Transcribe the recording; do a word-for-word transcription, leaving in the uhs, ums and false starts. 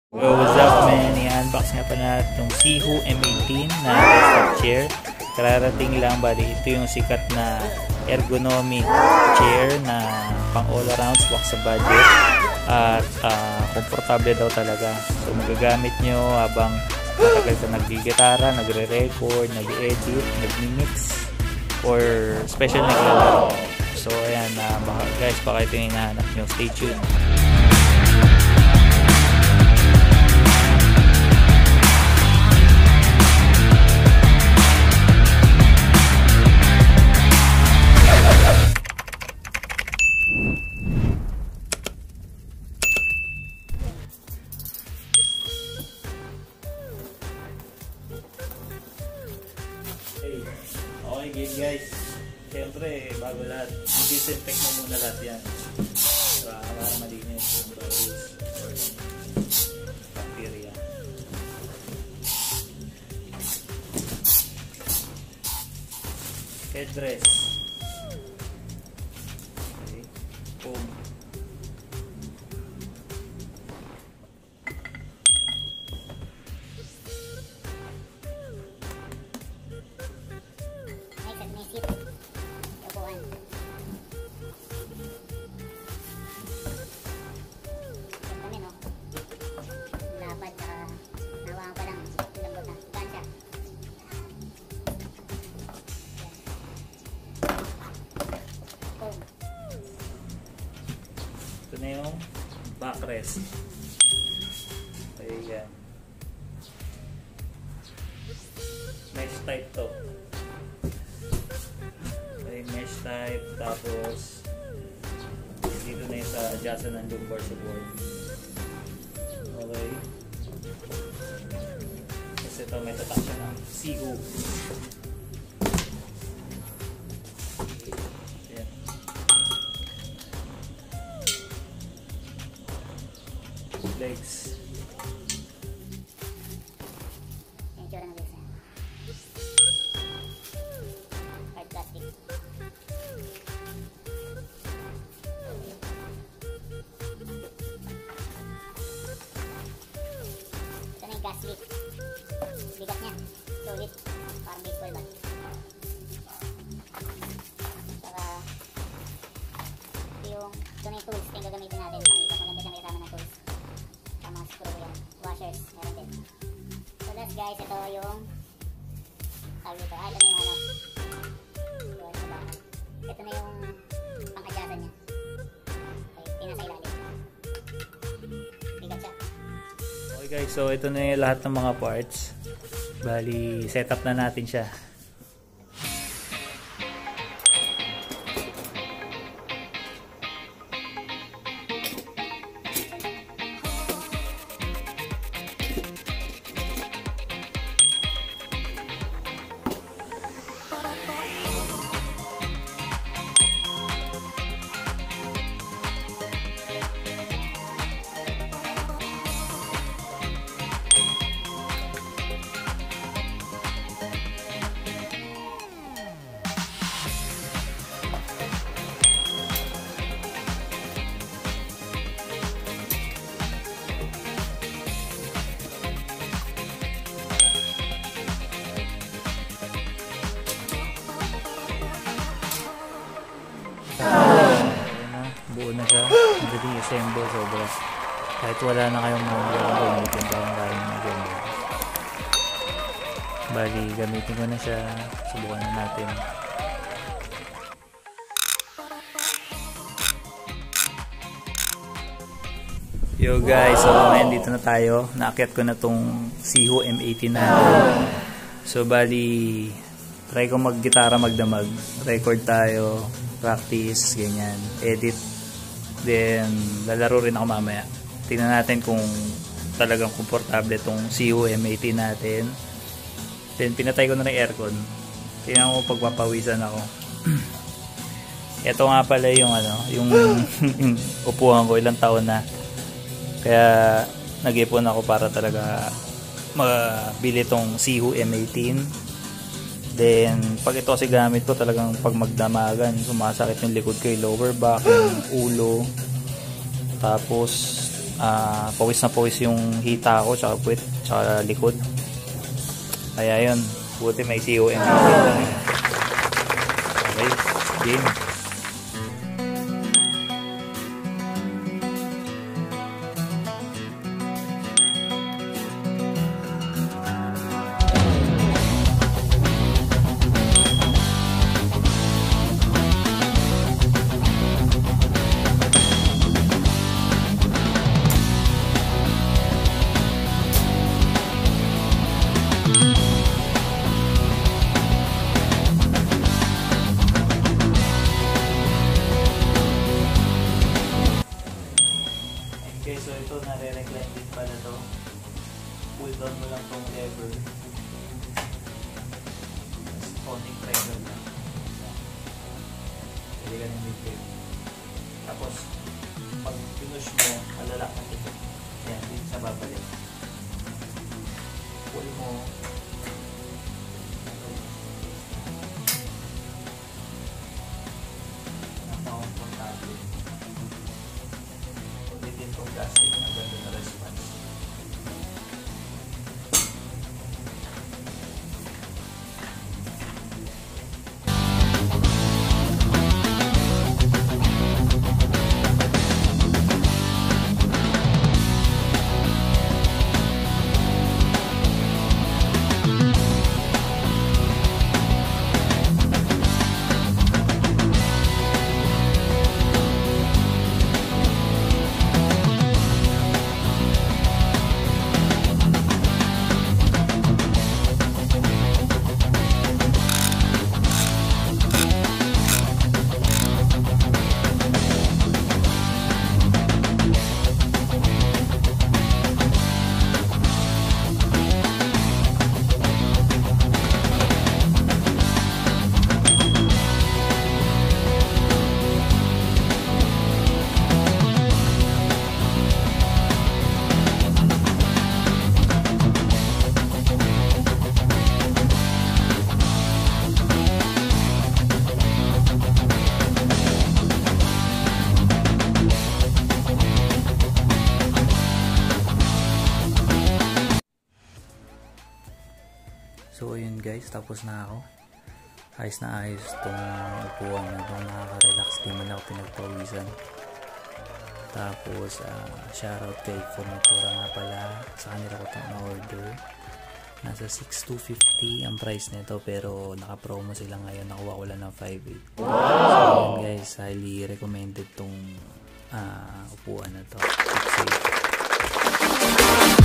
So what's up man, i-unbox nga pa natin itong SIHOO M eighteen na desktop chair. Kararating lang, bali ito yung sikat na ergonomic chair na pang all around, swak sa budget at uh, komportable daw talaga. So magagamit nyo habang matagal ka nag-gitara, nagre-record, nag-edit, nag-mix or special naglalaro. So ayan, uh, baka, guys, baka ito yung hinahanap nyo. Stay tuned. Okay, game guys. Siyempre, bago lahat, i-disinfect mo muna lahat yan. Para para malinis yung virus or bacteria. Headrest. Okay. Foam. Ito na yung backrest. Ayan. Mesh type to. Okay, mesh type. Tapos dito na yung sa adjustan ng lumbar support. Okay. Kasi ito may tatak siya ng SIHOO. Legs. Yung tsura ng legs niya. Hard plastic. Ito na yung gas lift. Bigat niya. Solid. Parang baseball bat. Saka ito yung, ito na yung tools. Ito yung gagamitin natin. Makikita maganda siya may kasama ng tools. Mga screw yan, washers, meron din. So that's guys, ito yung tawag dito, ah, ito na yung ano yun, ito, ito na yung pang-adjustan nya. Okay, pinasa ilalim. Bigat siya. Okay guys, so ito na yung lahat ng mga parts. Bali, setup na natin siya. Buo na siya. Madali assemble sobra. Kahit wala na kayong mga gamitin pa yung kaya mga gamitin. Bali, gamitin ko na siya. Subukan na natin. Yo guys, so ngayon dito na tayo. Naakyat ko na tong SIHOO M eighteen natin. So bali, try ko mag-gitara, magdamag. Record tayo. Practice, ganyan. Edit. Then, lalaro rin ako mamaya. Tingnan natin kung talagang komportable itong SIHOO M eighteen natin. Then, pinatay ko na rin aircon. Tingnan ko pagpapawisan ako. Ito nga pala yung ano, yung upuan ko, ilang taon na. Kaya, nag-ipon ako para talaga mabili itong SIHOO M eighteen. Then, pag ito kasi gamit ko talagang pag magdamagan, sumasakit yung likod ko, yung lower back, yung ulo. Tapos, uh, pawis na pawis yung hita ko, tsaka puwit, tsaka likod. Kaya yun, buti may S I H O M eighteen. Okay, game. Okay, so ito, nare-recline din pala to. Pull down mo lang tong lever. Tapos, tonic pressure na. Pwede ka nang bigay. Tapos, pag pinush mo, malalak na ito. Ayan, dito siya babalik. Pull mo. Napaka-komportable. Ulitin itong gasket na ganda na response. So ayun guys, tapos na ako. Ayos na ayos itong upuan na itong nakaka-relax, di man ako pinagpawisan. Tapos uh, shoutout kay Furnitura nga pala, sa kanila ko itong na-order. Nasa six thousand two hundred fifty ang price nito, pero naka-promo sila ngayon, nakuha ko lang ng five thousand eight hundred. So ayun guys, highly recommended itong uh, upuan na to. Keep safe.